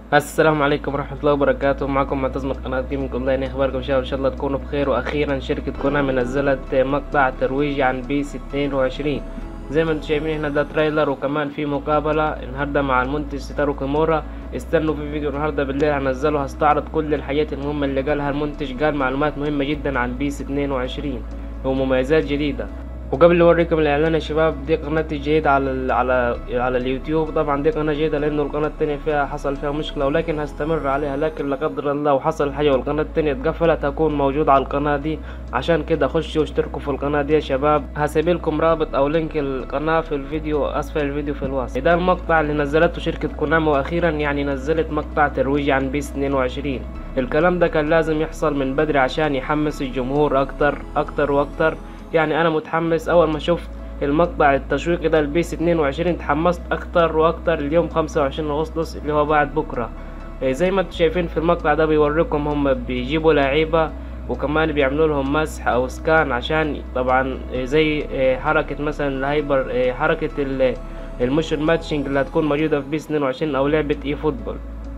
السلام عليكم ورحمة الله وبركاته. معكم معتز من قناة جيمنج اونلاين. اخباركم ان شاء الله تكونوا بخير. واخيرا شركة كونامي نزلت مقطع ترويجي عن بيس 22. زي ما انتم شايفين هنا ده تريلر، وكمان في مقابلة النهاردة مع المنتج ستارو كيمورا. استنوا في فيديو النهاردة بالليل هنزله، هستعرض كل الحاجات المهمة اللي قالها المنتج. قال معلومات مهمة جدا عن بيس 22 ومميزات جديدة. وقبل اوريكم الاعلان يا شباب، دي قناتي الجديدة على اليوتيوب. طبعا دي قناة جديدة لانه القناة التانية حصل فيها مشكلة، ولكن هستمر عليها. لكن لا قدر الله وحصل حاجة والقناة التانية اتقفلت، هكون موجود على القناة دي. عشان كده خشوا واشتركوا في القناة دي يا شباب. هسيبلكم رابط او لينك القناة في الفيديو اسفل الفيديو في الوصف. ده المقطع اللي نزلته شركة كونامي، واخيرا يعني نزلت مقطع ترويجي عن بيس 22. الكلام ده كان لازم يحصل من بدري عشان يحمس الجمهور اكتر واكتر. يعني انا متحمس. اول ما شفت المقطع التشويقي ده البيس 22 تحمست اكتر واكتر. اليوم 25 اغسطس اللي هو بعد بكره. زي ما انتم شايفين في المقطع ده بيوريكم هم بيجيبوا لعيبه، وكمان بيعملوا لهم مسح او سكان عشان طبعا زي حركه مثلا الهايبر، حركه الموشن ماتشنج اللي هتكون موجوده في بيس 22 او لعبه اي فوتبول.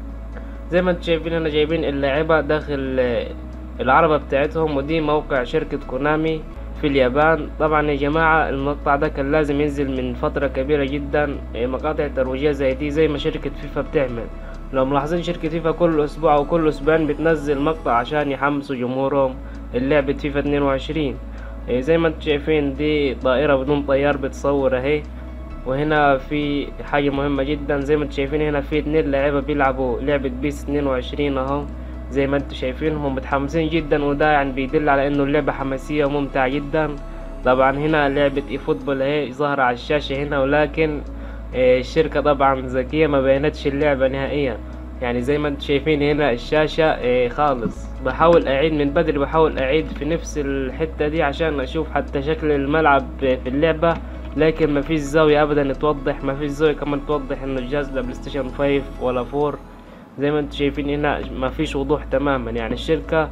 زي ما انتم شايفين هنا جايبين اللعيبه داخل العربة بتاعتهم، ودي موقع شركة كونامي في اليابان. طبعا يا جماعة المقطع ده كان لازم ينزل من فترة كبيرة جدا. مقاطع ترويجية زي دي زي ما شركة فيفا بتعمل. لو ملاحظين شركة فيفا كل اسبوع او كل اسبوعين بتنزل مقطع عشان يحمسوا جمهورهم اللعبة فيفا 22. زي ما انتم شايفين دي طائرة بدون طيار بتصور اهي. وهنا في حاجة مهمة جدا، زي ما انتم شايفين هنا في 2 لاعيبة بيلعبوا لعبة بيس 22 اهو. زي ما انتم شايفين هم متحمسين جدا، وده يعني بيدل على انه اللعبة حماسية وممتعة جدا. طبعا هنا لعبة اي فوتبول اهي ظاهرة على الشاشة هنا، ولكن الشركة طبعا ذكية ما بينتش اللعبة نهائيا. يعني زي ما انتم شايفين هنا الشاشة خالص. بحاول اعيد من بدري، بحاول اعيد في نفس الحتة دي عشان اشوف حتى شكل الملعب في اللعبة، لكن ما فيش زاوية ابدا توضح. ما فيش زاوية كمان توضح انه الجهاز ده بلاي ستيشن 5 ولا 4. زي ما انتم شايفين هنا ما فيش وضوح تماما. يعني الشركة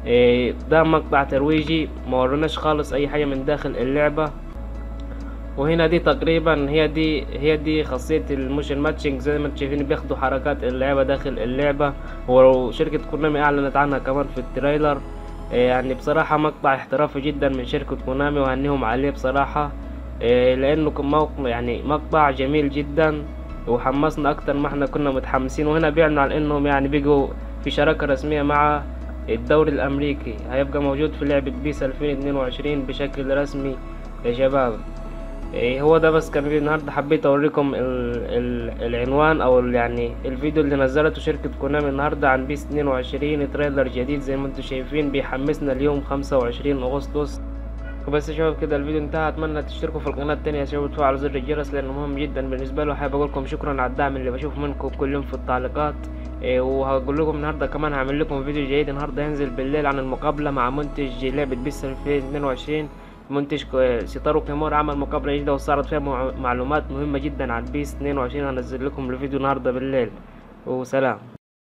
ده مقطع ترويجي، ما وروناش خالص اي حاجة من داخل اللعبة. وهنا دي تقريبا هي دي خاصية الموشن ماتشنج. زي ما انتم شايفين بياخدوا حركات اللعبة داخل اللعبة، وشركة كونامي اعلنت عنها كمان في التريلر. يعني بصراحة مقطع احترافي جدا من شركة كونامي، وهنيهم عليه بصراحة. لانه يعني مقطع جميل جدا، وحمسنا اكتر ما احنا كنا متحمسين. وهنا بيعلنوا عن انهم يعني بيجوا في شراكة رسمية مع الدوري الامريكي، هيبقى موجود في لعبة بيس 2022 بشكل رسمي يا شباب. هو ده بس كان فيديو النهارده. حبيت اوريكم العنوان او يعني الفيديو اللي نزلته شركة كونامي النهارده عن بيس 22. تريلر جديد زي ما انتم شايفين بيحمسنا اليوم 25 اغسطس. وبس يا شباب كده الفيديو انتهى. اتمنى تشتركوا في القناه التانية يا شباب وتفعلوا زر الجرس لانه مهم جدا بالنسبه له. حابب اقول لكم شكرا على الدعم اللي بشوفه منكم كل يوم في التعليقات. وهقول لكم النهارده كمان هعمل لكم فيديو جديد النهارده ينزل بالليل عن المقابله مع منتج لعبه بيس 2022. منتج ستارو كيمورا عمل مقابله جديده واستعرض فيها معلومات مهمه جدا عن بيس 22. هنزل لكم الفيديو النهارده بالليل. وسلام.